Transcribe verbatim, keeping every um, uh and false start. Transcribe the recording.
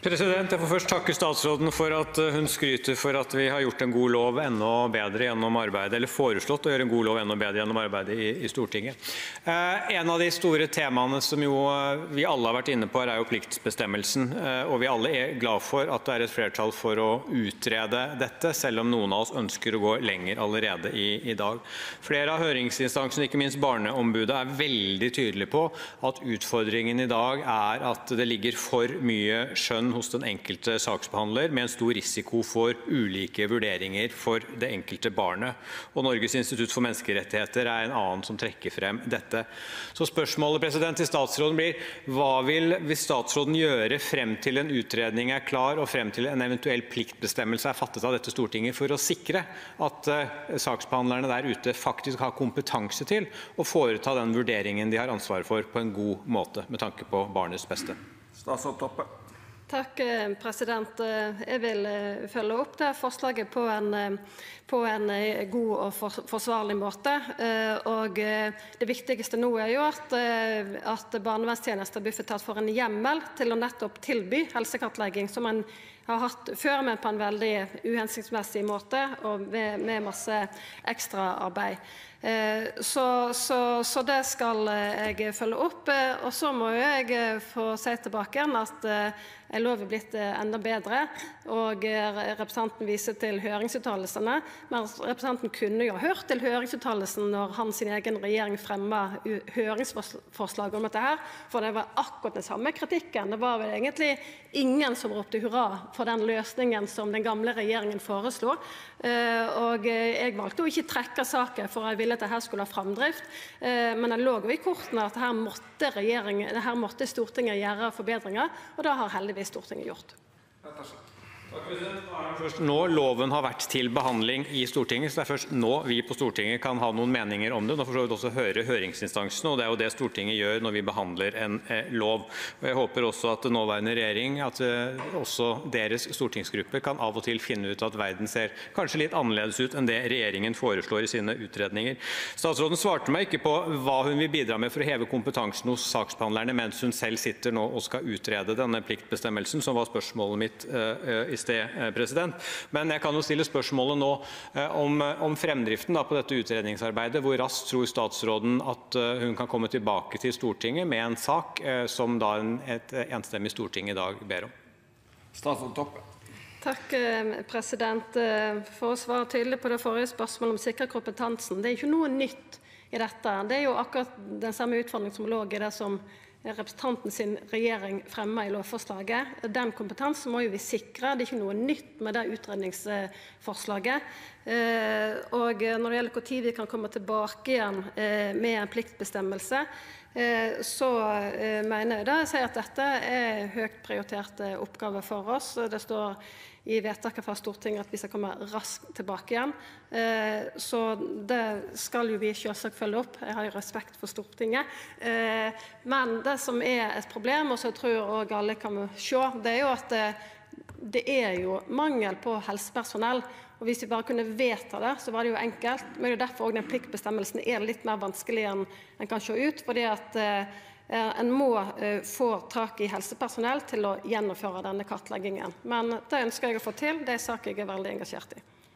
President, jeg får først takke statsråden for at hun skryter for at vi har gjort en god lov enda bedre gjennom arbeidet, eller foreslått å gjøre en god lov enda bedre gjennom arbeidet i, i Stortinget. Eh, en av de store temaene som jo vi alle har vært inne på er jo pliktsbestemmelsen, eh, og vi alle er glad for at det er et flertall for å utrede dette, selv om noen av oss ønsker å gå lenger allerede i, i dag. Flere av høringsinstansene, ikke minst Barneombudet, er veldig tydelige på at utfordringen i dag er at det ligger for mye skjønn hos den enkelte saksbehandler, med en stor risiko for ulike vurderinger for det enkelte barnet. Og Norges institutt for menneskerettigheter er en annen som trekker frem dette. Så spørsmålet president, til statsråden blir, hva vil, vil statsråden gjøre frem til en utredning er klar, og frem til en eventuell pliktbestemmelse er fattet av dette Stortinget, for å sikre at uh, saksbehandlerne der ute faktisk har kompetanse til å foreta den vurderingen de har ansvar for på en god måte, med tanke på barnets beste? Statsråd Toppe. Takk, president. Jeg vil følge opp det forslaget på en, på en god og forsvarlig måte. Og det viktigste nå er jo at, at barnevernstjenester Bufetat får en hjemmel til å nettopp tilby helsekartlegging, som en har hatt før, men på en veldig uhensiktsmessig måte og med, med masse ekstra arbeid. Så, så, så det skal jeg følge opp. Og så må jeg få si tilbake igjen at en lov er blitt enda bedre, og representanten viser til høringsuttalelsene, men representanten kunne jo ha hørt til høringsuttalelsen når hans egen regjering fremmet høringsforslag om dette her, for det var akkurat den samme kritikken. Det var vel egentlig ingen som ropte hurra for den løsningen som den gamle regjeringen foreslo, og jeg valgte å ikke trekke saken, for jeg ville at dette skulle ha framdrift, men det lå jo i kortene at her måtte, her måtte Stortinget gjøre forbedringer, og det har heldigvis Stortinget gjort. Takk, president. Nå er det først nå loven har vært til behandling i Stortinget, så det er først nå vi på Stortinget kan ha noen meninger om det. Nå får vi også høre høringsinstansene, og det er jo det Stortinget gjør når vi behandler en eh, lov. Og jeg håper også at nåværende regjering, at eh, også deres stortingsgruppe kan av og til finne ut at verden ser kanskje litt annerledes ut enn det regjeringen foreslår i sine utredninger. Statsråden svarte meg ikke på hva hun vil bidra med for å heve kompetansen hos saksbehandlerne, mens hun selv sitter nå og skal utrede denne pliktbestemmelsen, som var spørsmålet mitt eh, i sted, president. Men jeg kan jo stille spørsmålet nå om, om fremdriften da, på dette utredningsarbeidet. Hvor raskt tror statsråden at hun kan komme tilbake til Stortinget med en sak som da en, et enstemmig Storting i dag ber om? Statsråd Toppe. Takk, president. For å svare tydelig på det forrige spørsmålet om sikker kompetansen, det er ikke noe nytt i dette. Det er jo akkurat den samme utfordringen som lå i det som representanten sin regjering fremmet i lovforslaget. Den kompetansen må jo vi sikre. Det er ikke noe nytt med det utredningsforslaget. Og når det gjelder hvor tid vi kan komme tilbake igjen med en pliktbestemmelse, så mener jeg da jeg sier at dette er høyt prioriterte oppgaver for oss. Det står i vedtaket fra Stortinget at vi skal komme raskt tilbake igjen. Så det skal jo vi selvsagt følge opp. Jeg har jo respekt for Stortinget. Men det som er et problem, og så tror jeg også alle kan se, det er jo at det, det er jo mangel på helsepersonell. Og hvis vi bare kunne vedta det, så var det jo enkelt. Men det er derfor også den pliktbestemmelsen er litt mer vanskelig enn en kan se ut, fordi at en må få tak i helsepersonell til å gjennomføre denne kartleggingen. Men det ønsker jeg å få til. Det er en sak jeg er veldig engasjert i.